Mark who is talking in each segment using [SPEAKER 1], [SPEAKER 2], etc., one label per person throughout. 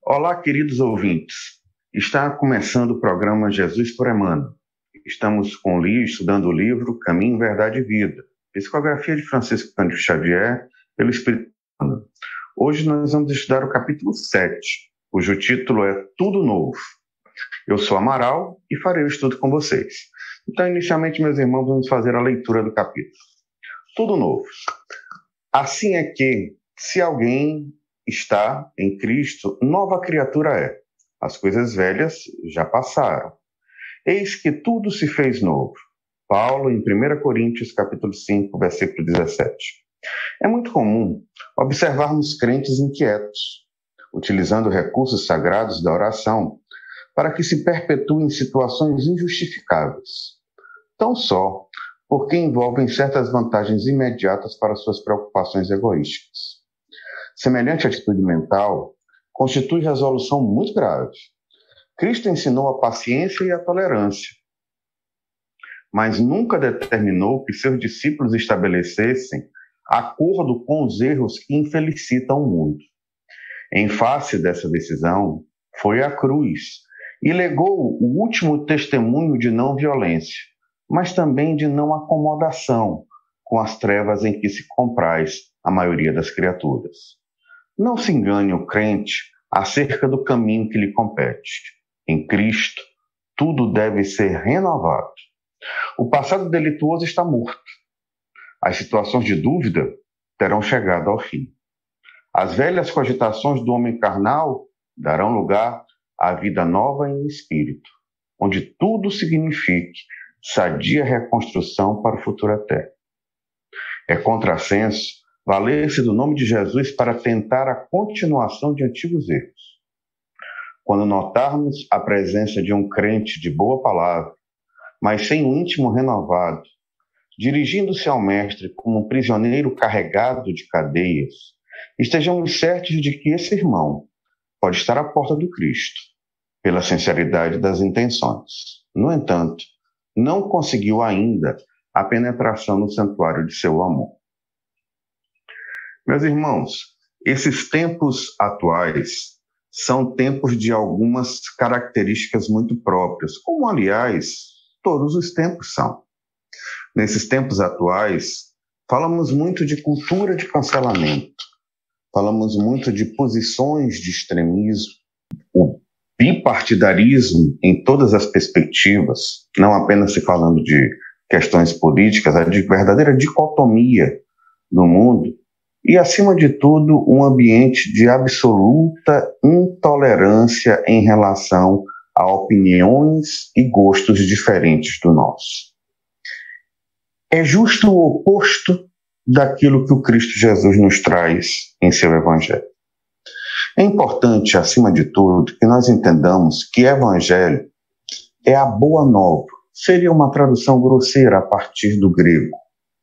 [SPEAKER 1] Olá, queridos ouvintes. Está começando o programa Jesus por Emmanuel. Estamos estudando o livro Caminho, Verdade e Vida, psicografia de Francisco Cândido Xavier, pelo Espírito Santo. Hoje nós vamos estudar o capítulo 7, cujo título é Tudo Novo. Eu sou Amaral e farei o estudo com vocês. Então, inicialmente, meus irmãos, vamos fazer a leitura do capítulo. Tudo novo. Assim é que, se alguém está em Cristo, nova criatura é. As coisas velhas já passaram. Eis que tudo se fez novo. Paulo, em 1 Coríntios, capítulo 5, versículo 17. É muito comum observarmos crentes inquietos, utilizando recursos sagrados da oração para que se perpetuem situações injustificáveis, tão só porque envolvem certas vantagens imediatas para suas preocupações egoísticas. Semelhante atitude mental constitui resolução muito grave. Cristo ensinou a paciência e a tolerância, mas nunca determinou que seus discípulos estabelecessem acordo com os erros que infelicitam o mundo. Em face dessa decisão, foi à cruz e legou o último testemunho de não violência, mas também de não acomodação com as trevas em que se compraz a maioria das criaturas. Não se engane o crente acerca do caminho que lhe compete. Em Cristo, tudo deve ser renovado. O passado delituoso está morto. As situações de dúvida terão chegado ao fim. As velhas cogitações do homem carnal darão lugar à vida nova em espírito, onde tudo signifique sadia reconstrução para o futuro eterno. É contrassenso valer-se do nome de Jesus para tentar a continuação de antigos erros. Quando notarmos a presença de um crente de boa palavra, mas sem o íntimo renovado, dirigindo-se ao Mestre como um prisioneiro carregado de cadeias, estejamos certos de que esse irmão pode estar à porta do Cristo, pela sinceridade das intenções. No entanto, não conseguiu ainda a penetração no santuário de seu amor. Meus irmãos, esses tempos atuais são tempos de algumas características muito próprias, como, aliás, todos os tempos são. Nesses tempos atuais, falamos muito de cultura de cancelamento, falamos muito de posições de extremismo, o bipartidarismo em todas as perspectivas, não apenas se falando de questões políticas, a verdadeira dicotomia no mundo, e, acima de tudo, um ambiente de absoluta intolerância em relação a opiniões e gostos diferentes do nosso. É justo o oposto daquilo que o Cristo Jesus nos traz em seu Evangelho. É importante, acima de tudo, que nós entendamos que Evangelho é a boa nova. Seria uma tradução grosseira a partir do grego.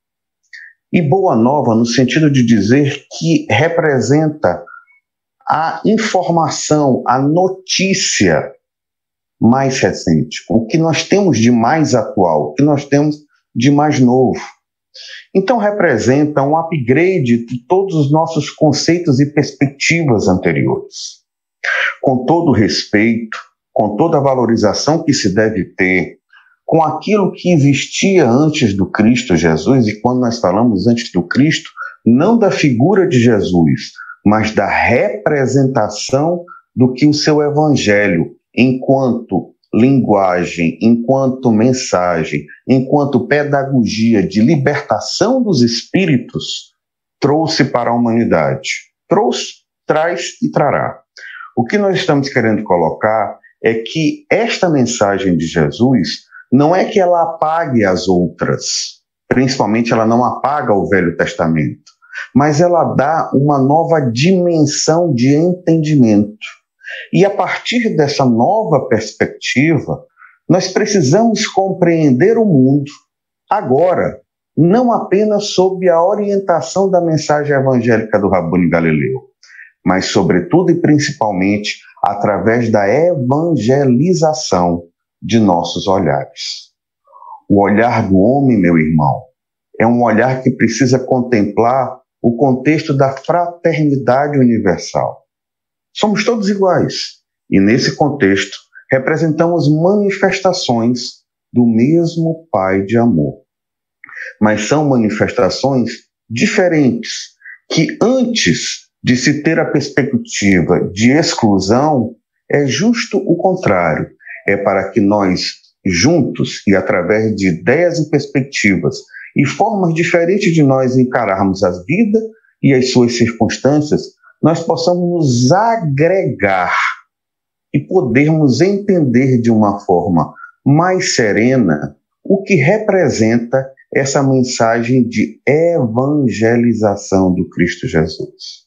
[SPEAKER 1] E boa nova no sentido de dizer que representa a informação, a notícia mais recente, o que nós temos de mais atual, o que nós temos de mais novo. Então representa um upgrade de todos os nossos conceitos e perspectivas anteriores. Com todo respeito, com toda a valorização que se deve ter, com aquilo que existia antes do Cristo Jesus, e quando nós falamos antes do Cristo, não da figura de Jesus, mas da representação do que o seu Evangelho, enquanto linguagem, enquanto mensagem, enquanto pedagogia de libertação dos espíritos, trouxe para a humanidade. Trouxe, traz e trará. O que nós estamos querendo colocar é que esta mensagem de Jesus não é que ela apague as outras, principalmente ela não apaga o Velho Testamento, mas ela dá uma nova dimensão de entendimento. E a partir dessa nova perspectiva, nós precisamos compreender o mundo agora, não apenas sob a orientação da mensagem evangélica do Rabboni Galileu, mas sobretudo e principalmente através da evangelização de nossos olhares. O olhar do homem, meu irmão, é um olhar que precisa contemplar o contexto da fraternidade universal. Somos todos iguais. E nesse contexto, representamos manifestações do mesmo Pai de amor. Mas são manifestações diferentes, que antes de se ter a perspectiva de exclusão, é justo o contrário. É para que nós, juntos e através de ideias e perspectivas e formas diferentes de nós encararmos a vida e as suas circunstâncias, nós possamos nos agregar e podermos entender de uma forma mais serena o que representa essa mensagem de evangelização do Cristo Jesus.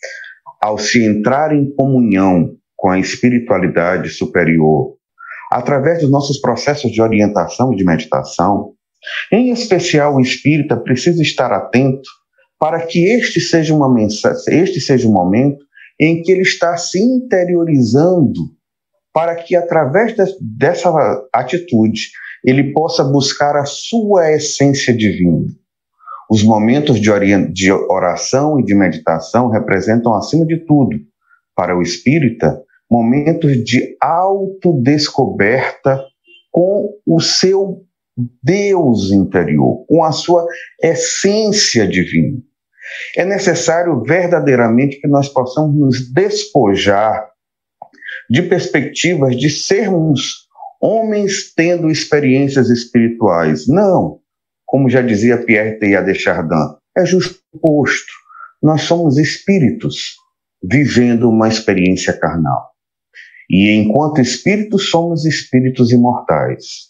[SPEAKER 1] Ao se entrar em comunhão com a espiritualidade superior, através dos nossos processos de orientação e de meditação, em especial o espírita precisa estar atento para que este seja uma mensagem, este seja um momento em que ele está se interiorizando, para que através dessa atitude ele possa buscar a sua essência divina. Os momentos de oração e de meditação representam, acima de tudo, para o espírita, momentos de autodescoberta com o seu Deus interior, com a sua essência divina. É necessário verdadeiramente que nós possamos nos despojar de perspectivas de sermos homens tendo experiências espirituais. Não, como já dizia Pierre Teilhard de Chardin, é justo o oposto. Nós somos espíritos vivendo uma experiência carnal. E enquanto espíritos, somos espíritos imortais,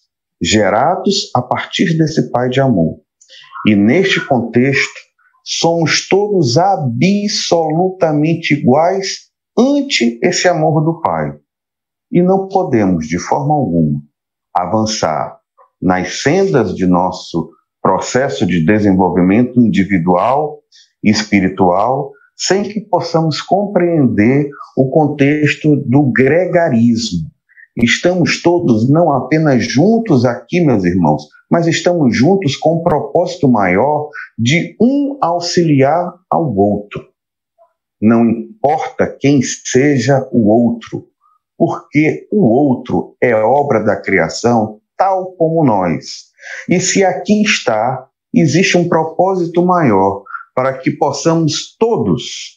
[SPEAKER 1] gerados a partir desse Pai de amor. E neste contexto, somos todos absolutamente iguais ante esse amor do Pai. E não podemos, de forma alguma, avançar nas sendas de nosso processo de desenvolvimento individual e espiritual sem que possamos compreender o contexto do gregarismo. Estamos todos não apenas juntos aqui, meus irmãos, mas estamos juntos com um propósito maior de um auxiliar ao outro. Não importa quem seja o outro, porque o outro é obra da criação, tal como nós. E se aqui está, existe um propósito maior para que possamos todos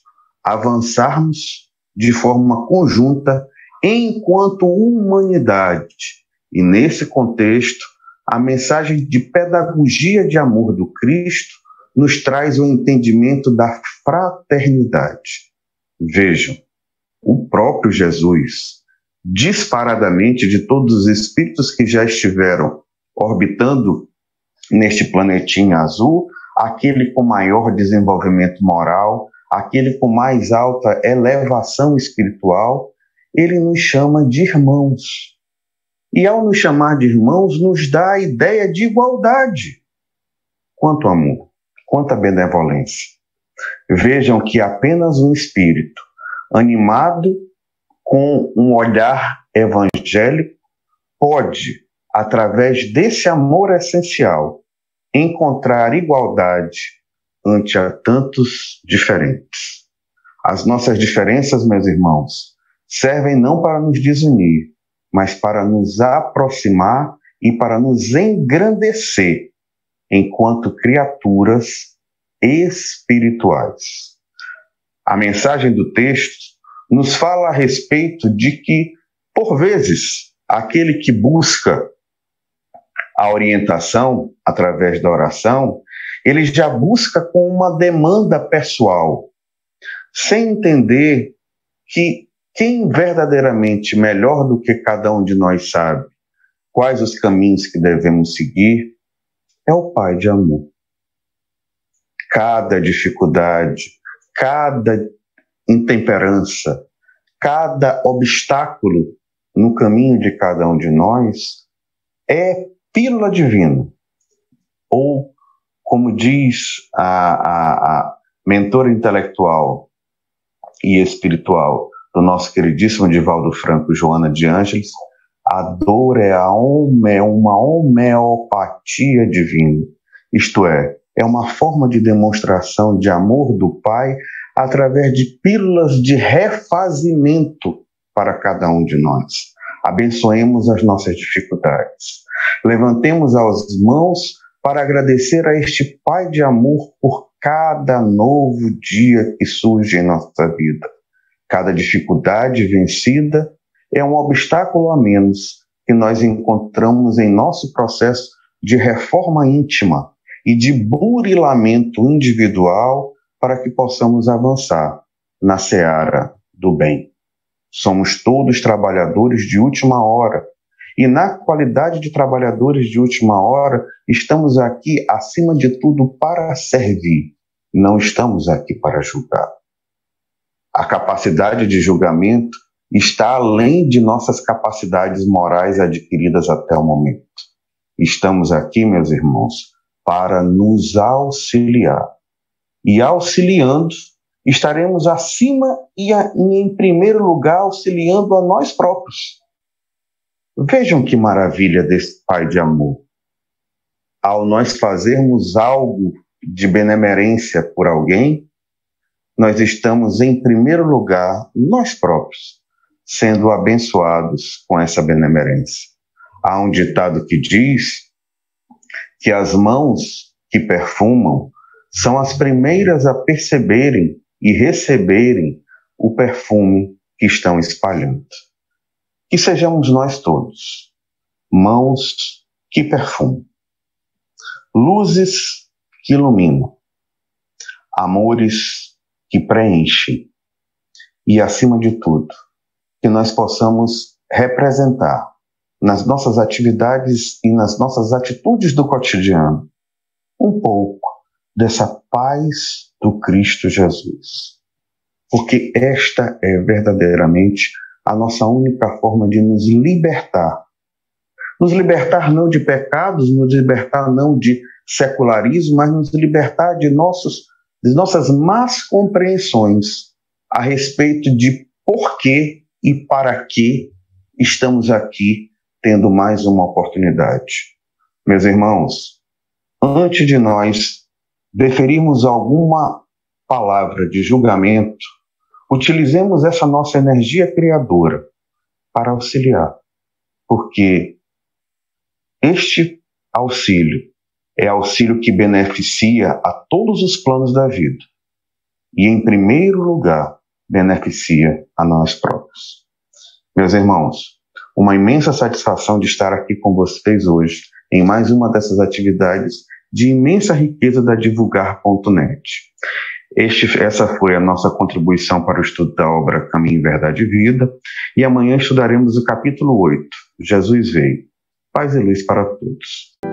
[SPEAKER 1] avançarmos de forma conjunta enquanto humanidade. E nesse contexto, a mensagem de pedagogia de amor do Cristo nos traz o entendimento da fraternidade. Vejam, o próprio Jesus, disparadamente de todos os espíritos que já estiveram orbitando neste planetinha azul, aquele com maior desenvolvimento moral, aquele com mais alta elevação espiritual, ele nos chama de irmãos. E ao nos chamar de irmãos, nos dá a ideia de igualdade. Quanto amor, quanta benevolência. Vejam que apenas um espírito animado com um olhar evangélico pode, através desse amor essencial, encontrar igualdade ante a tantos diferentes. As nossas diferenças, meus irmãos, servem não para nos desunir, mas para nos aproximar e para nos engrandecer enquanto criaturas espirituais. A mensagem do texto nos fala a respeito de que, por vezes, aquele que busca a orientação através da oração, ele já busca com uma demanda pessoal, sem entender que quem verdadeiramente, melhor do que cada um de nós sabe, quais os caminhos que devemos seguir, é o Pai de amor. Cada dificuldade, cada intemperança, cada obstáculo no caminho de cada um de nós é pílula divina. Ou, como diz a mentora intelectual e espiritual do nosso queridíssimo Divaldo Franco, Joana de Ângeles, a dor é uma homeopatia divina. Isto é uma forma de demonstração de amor do Pai através de pílulas de refazimento para cada um de nós. Abençoemos as nossas dificuldades. Levantemos as mãos para agradecer a este Pai de amor por cada novo dia que surge em nossa vida. Cada dificuldade vencida é um obstáculo a menos que nós encontramos em nosso processo de reforma íntima e de burilamento individual para que possamos avançar na seara do bem. Somos todos trabalhadores de última hora e, na qualidade de trabalhadores de última hora, estamos aqui, acima de tudo, para servir. Não estamos aqui para julgar. A capacidade de julgamento está além de nossas capacidades morais adquiridas até o momento. Estamos aqui, meus irmãos, para nos auxiliar. E auxiliando, estaremos acima e em primeiro lugar, auxiliando a nós próprios. Vejam que maravilha desse Pai de amor. Ao nós fazermos algo de benemerência por alguém, nós estamos, em primeiro lugar, nós próprios, sendo abençoados com essa benemerência. Há um ditado que diz que as mãos que perfumam são as primeiras a perceberem e receberem o perfume que estão espalhando. Que sejamos nós todos, mãos que perfumam, luzes que iluminam, amores que preenchem e, acima de tudo, que nós possamos representar nas nossas atividades e nas nossas atitudes do cotidiano um pouco dessa paz do Cristo Jesus. Porque esta é verdadeiramente a nossa única forma de nos libertar. Nos libertar não de pecados, nos libertar não de secularismo, mas nos libertar de nossas más compreensões a respeito de por que e para que estamos aqui tendo mais uma oportunidade. Meus irmãos, antes de nós deferirmos alguma palavra de julgamento, utilizemos essa nossa energia criadora para auxiliar, porque este auxílio é auxílio que beneficia a todos os planos da vida e, em primeiro lugar, beneficia a nós próprios. Meus irmãos, uma imensa satisfação de estar aqui com vocês hoje em mais uma dessas atividades de imensa riqueza da Divulgar.net. Essa foi a nossa contribuição para o estudo da obra Caminho, Verdade e Vida, e amanhã estudaremos o capítulo 8, Jesus veio. Paz e luz para todos.